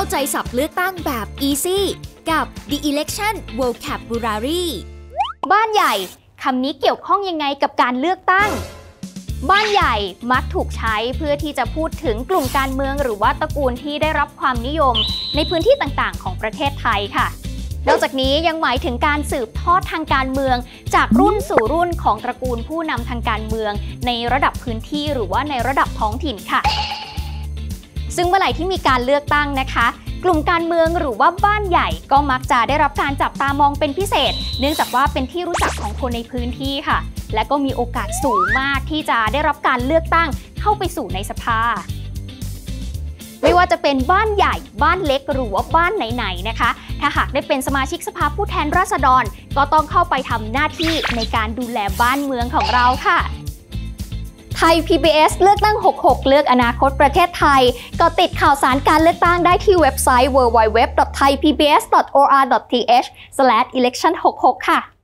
าใจศัพท์เลือกตั้งแบบ easy กับ The Election Vocabulary บ้านใหญ่คำนี้เกี่ยวข้องยังไงกับการเลือกตั้งบ้านใหญ่มักถูกใช้เพื่อที่จะพูดถึงกลุ่มการเมืองหรือว่าตระกูลที่ได้รับความนิยมในพื้นที่ต่างๆของประเทศไทยค่ะนอกจากนี้ยังหมายถึงการสืบทอดทางการเมืองจากรุ่นสู่รุ่นของตระกูลผู้นำทางการเมืองในระดับพื้นที่หรือว่าในระดับท้องถิ่นค่ะซึ่งเมื่อไหร่ที่มีการเลือกตั้งนะคะกลุ่มการเมืองหรือว่าบ้านใหญ่ก็มักจะได้รับการจับตามองเป็นพิเศษเนื่องจากว่าเป็นที่รู้จักของคนในพื้นที่ค่ะและก็มีโอกาสสูงมากที่จะได้รับการเลือกตั้งเข้าไปสู่ในสภาไม่ว่าจะเป็นบ้านใหญ่บ้านเล็กหรือว่าบ้านไหนๆนะคะถ้าหากได้เป็นสมาชิกสภาผู้แทนราษฎรก็ต้องเข้าไปทำหน้าที่ในการดูแลบ้านเมืองของเราค่ะไทย PBS เลือกตั้ง 66 เลือกอนาคตประเทศไทยก็ติดข่าวสารการเลือกตั้งได้ที่เว็บไซต์ www.thaipbs.or.th/election66 ค่ะ